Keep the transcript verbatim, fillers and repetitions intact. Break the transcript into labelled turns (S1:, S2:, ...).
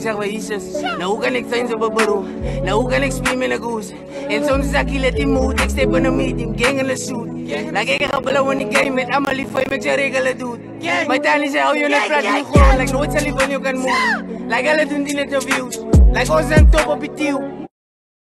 S1: zeg bij Jezus. Nou hoe kan ik zijn zo beroep? Nou hoe kan ik spelen in een goes? En soms zag je let in moed, ik step in een meeting, gang in een suit. Like ik ga below in die game met allemaal lief voor je met je regelen doet. Mijn taal is how je net praat nu gewoon, like nooit zal je van je kan move. Like alle doen die interviews, like ons zijn top op je tiel.